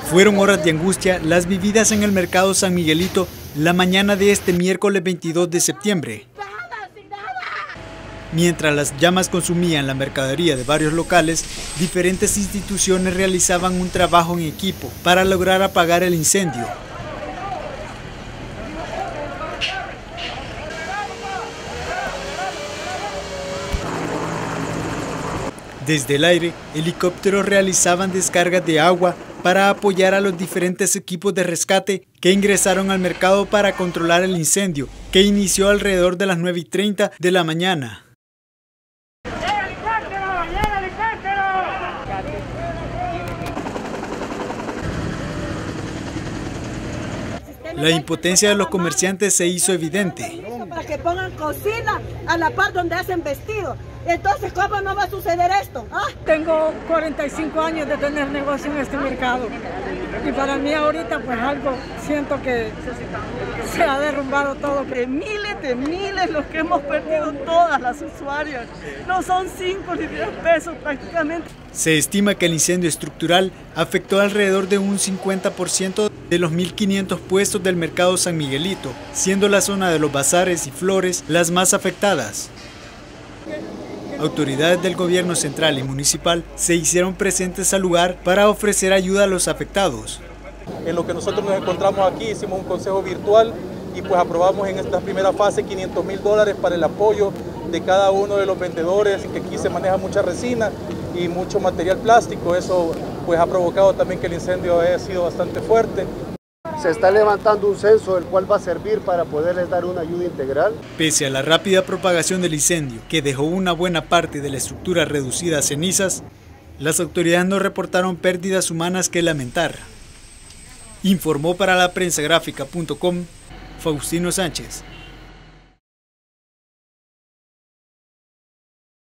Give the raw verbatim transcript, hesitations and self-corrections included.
Fueron horas de angustia las vividas en el mercado San Miguelito la mañana de este miércoles veintidós de septiembre. Mientras las llamas consumían la mercadería de varios locales, diferentes instituciones realizaban un trabajo en equipo para lograr apagar el incendio. Desde el aire, helicópteros realizaban descargas de agua para apoyar a los diferentes equipos de rescate que ingresaron al mercado para controlar el incendio, que inició alrededor de las nueve y treinta de la mañana. La impotencia de los comerciantes se hizo evidente. Para que pongan cocina a la par donde hacen vestido. Entonces, ¿cómo no va a suceder esto? ¿Ah? Tengo cuarenta y cinco años de tener negocio en este mercado. Y para mí ahorita pues algo, siento que se ha derrumbado todo. De miles de miles los que hemos perdido todas las usuarias. No son cinco ni diez pesos prácticamente. Se estima que el incendio estructural afectó alrededor de un cincuenta por ciento de los mil quinientos puestos del mercado San Miguelito, siendo la zona de los bazares y flores las más afectadas. Autoridades del gobierno central y municipal se hicieron presentes al lugar para ofrecer ayuda a los afectados. En lo que nosotros nos encontramos aquí, hicimos un consejo virtual y pues aprobamos en esta primera fase quinientos mil dólares para el apoyo de cada uno de los vendedores, que aquí se maneja mucha resina y mucho material plástico. Eso pues ha provocado también que el incendio haya sido bastante fuerte. Se está levantando un censo el cual va a servir para poderles dar una ayuda integral. Pese a la rápida propagación del incendio, que dejó una buena parte de la estructura reducida a cenizas, las autoridades no reportaron pérdidas humanas que lamentar. Informó para la prensa gráfica punto com Faustino Sánchez.